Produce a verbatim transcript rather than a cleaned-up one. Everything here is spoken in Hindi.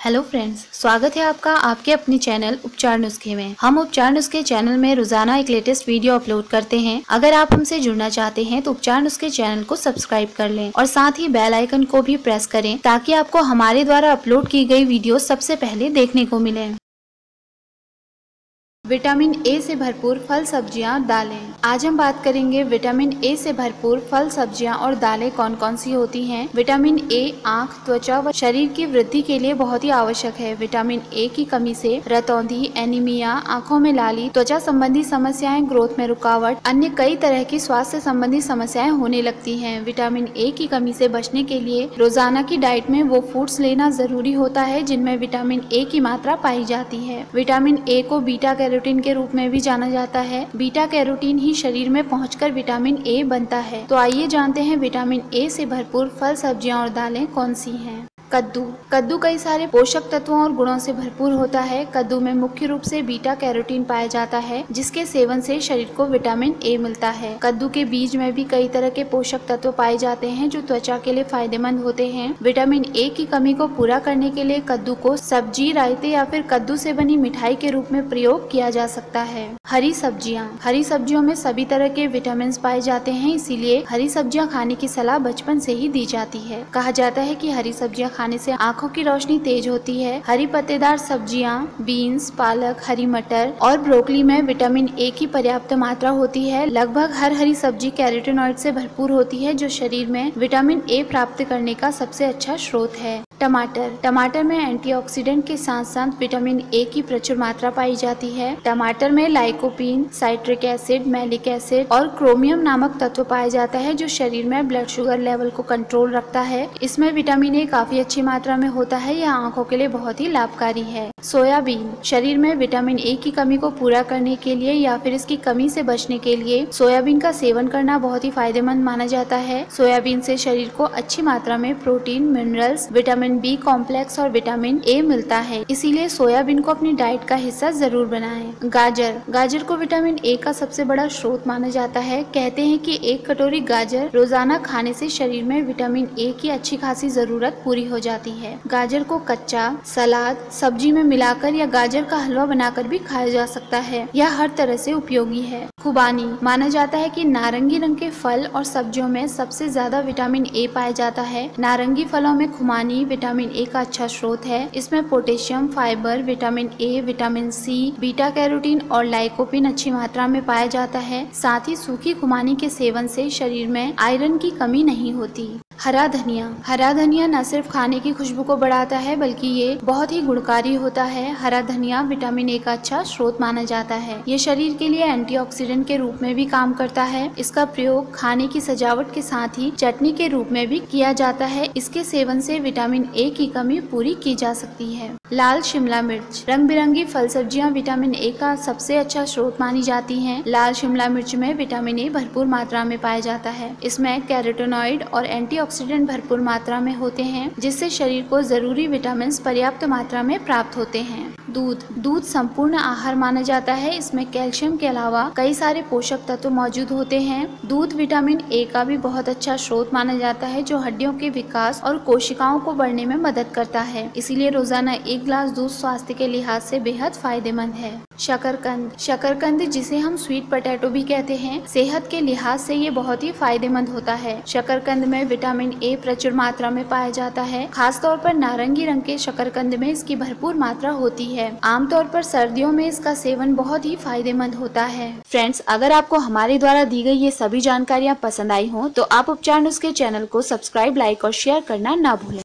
हेलो फ्रेंड्स, स्वागत है आपका आपके अपने चैनल उपचार नुस्खे में। हम उपचार नुस्खे चैनल में रोजाना एक लेटेस्ट वीडियो अपलोड करते हैं। अगर आप हमसे जुड़ना चाहते हैं तो उपचार नुस्खे चैनल को सब्सक्राइब कर लें और साथ ही बेल आइकन को भी प्रेस करें ताकि आपको हमारे द्वारा अपलोड की गई वीडियो सबसे पहले देखने को मिले। विटामिन ए से भरपूर फल, सब्जियां और दालें। आज हम बात करेंगे विटामिन ए से भरपूर फल, सब्जियां और दालें कौन कौन सी होती हैं। विटामिन ए आंख, त्वचा व शरीर की वृद्धि के लिए बहुत ही आवश्यक है। विटामिन ए की कमी से रतौंधी, एनीमिया, आंखों में लाली, त्वचा संबंधी समस्याएं, ग्रोथ में रुकावट, अन्य कई तरह की स्वास्थ्य संबंधी समस्याएं होने लगती हैं। विटामिन ए की कमी से बचने के लिए रोजाना की डाइट में वो फूड्स लेना जरूरी होता है जिनमें विटामिन ए की मात्रा पाई जाती है। विटामिन ए को बीटा कैरोटीन के रूप में भी जाना जाता है। बीटा कैरोटीन ही शरीर में पहुंचकर विटामिन ए बनता है। तो आइए जानते हैं विटामिन ए से भरपूर फल, सब्जियां और दालें कौन सी हैं। कद्दू। कद्दू कई सारे पोषक तत्वों और गुणों से भरपूर होता है। कद्दू में मुख्य रूप से बीटा कैरोटीन पाया जाता है जिसके सेवन से शरीर को विटामिन ए मिलता है। कद्दू के बीज में भी कई तरह के पोषक तत्व पाए जाते हैं जो त्वचा के लिए फायदेमंद होते हैं। विटामिन ए की कमी को पूरा करने के लिए कद्दू को सब्जी, रायते या फिर कद्दू से बनी मिठाई के रूप में प्रयोग किया जा सकता है। हरी सब्जियाँ। हरी सब्जियों में सभी तरह के विटामिन पाए जाते हैं, इसीलिए हरी सब्जियाँ खाने की सलाह बचपन से ही दी जाती है। कहा जाता है कि हरी सब्जियाँ खाने से आंखों की रोशनी तेज होती है। हरी पत्तेदार सब्जियां, बीन्स, पालक, हरी मटर और ब्रोकली में विटामिन ए की पर्याप्त मात्रा होती है। लगभग हर हरी सब्जी कैरोटीनॉइड से भरपूर होती है जो शरीर में विटामिन ए प्राप्त करने का सबसे अच्छा स्रोत है। टमाटर। टमाटर में एंटीऑक्सीडेंट के साथ साथ विटामिन ए की प्रचुर मात्रा पाई जाती है। टमाटर में lycopene, citric acid, malic acid और क्रोमियम नामक तत्व पाया जाता है जो शरीर में ब्लड शुगर लेवल को कंट्रोल रखता है। इसमें विटामिन ए काफी अच्छी मात्रा में होता है। यह आंखों के लिए बहुत ही लाभकारी है। सोयाबीन। शरीर में विटामिन ए की कमी को पूरा करने के लिए या फिर इसकी कमी से बचने के लिए सोयाबीन का सेवन करना बहुत ही फायदेमंद माना जाता है। सोयाबीन से शरीर को अच्छी मात्रा में protein, minerals, vitamin B complex और विटामिन ए मिलता है, इसीलिए सोयाबीन को अपनी डाइट का हिस्सा जरूर बनाएं। गाजर। गाजर को विटामिन ए का सबसे बड़ा स्रोत माना जाता है। कहते हैं कि एक कटोरी गाजर रोजाना खाने से शरीर में विटामिन ए की अच्छी खासी जरूरत पूरी हो जाती है। गाजर को कच्चा, सलाद, सब्जी में मिलाकर या गाजर का हलवा बनाकर भी खाया जा सकता है। यह हर तरह से उपयोगी है। खुबानी। माना जाता है कि नारंगी रंग के फल और सब्जियों में सबसे ज्यादा विटामिन ए पाया जाता है। नारंगी फलों में खुबानी विटामिन ए का अच्छा स्रोत है। इसमें potassium, fibre, vitamin A, vitamin C, beta carotene और लाइकोपीन अच्छी मात्रा में पाया जाता है। साथ ही सूखी खुबानी के सेवन से शरीर में आयरन की कमी नहीं होती। हरा धनिया। हरा धनिया न सिर्फ खाने की खुशबू को बढ़ाता है बल्कि ये बहुत ही गुणकारी होता है। हरा धनिया विटामिन ए का अच्छा स्रोत माना जाता है। ये शरीर के लिए एंटीऑक्सीडेंट के रूप में भी काम करता है। इसका प्रयोग खाने की सजावट के साथ ही चटनी के रूप में भी किया जाता है। इसके सेवन से विटामिन ए की कमी पूरी की जा सकती है। लाल शिमला मिर्च। रंग बिरंगी फल सब्जियां विटामिन ए का सबसे अच्छा स्रोत मानी जाती हैं। लाल शिमला मिर्च में विटामिन ए भरपूर मात्रा में पाया जाता है। इसमें कैरोटीनॉइड और एंटीऑक्सीडेंट भरपूर मात्रा में होते हैं जिससे शरीर को जरूरी विटामिन पर्याप्त मात्रा में प्राप्त होते हैं। दूध। दूध संपूर्ण आहार माना जाता है। इसमें कैल्शियम के अलावा कई सारे पोषक तत्व मौजूद होते हैं। दूध विटामिन ए का भी बहुत अच्छा स्रोत माना जाता है जो हड्डियों के विकास और कोशिकाओं को बढ़ने में मदद करता है। इसीलिए रोजाना एक गिलास दूध स्वास्थ्य के लिहाज से बेहद फायदेमंद है। शकरकंद। शकरकंद जिसे हम स्वीट पोटैटो भी कहते हैं, सेहत के लिहाज से ये बहुत ही फायदेमंद होता है। शकरकंद में विटामिन ए प्रचुर मात्रा में पाया जाता है। खासतौर पर नारंगी रंग के शकरकंद में इसकी भरपूर मात्रा होती है। आमतौर पर सर्दियों में इसका सेवन बहुत ही फायदेमंद होता है। फ्रेंड्स, अगर आपको हमारे द्वारा दी गई ये सभी जानकारियाँ पसंद आई हो तो आप उपचार नुस्खे चैनल को सब्सक्राइब, लाइक और शेयर करना ना भूलें।